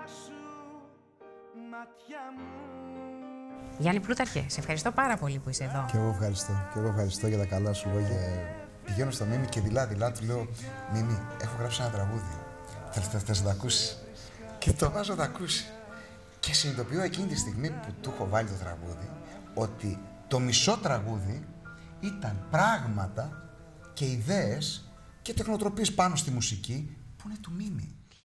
Γιάννη Πλούταρχε, σε ευχαριστώ πάρα πολύ που είσαι εδώ. Και εγώ ευχαριστώ. Και εγώ ευχαριστώ για τα καλά σου λόγια. Πηγαίνω στο Μίμη και δειλά-δειλά του λέω: Μίμη, έχω γράψει ένα τραγούδι. Θες να το ακούσει? Και το βάζω να το ακούσει. Και συνειδητοποιώ εκείνη τη στιγμή που του έχω βάλει το τραγούδι ότι το μισό τραγούδι ήταν πράγματα και ιδέες και τεχνοτροπίες πάνω στη μουσική που είναι του Μίμη.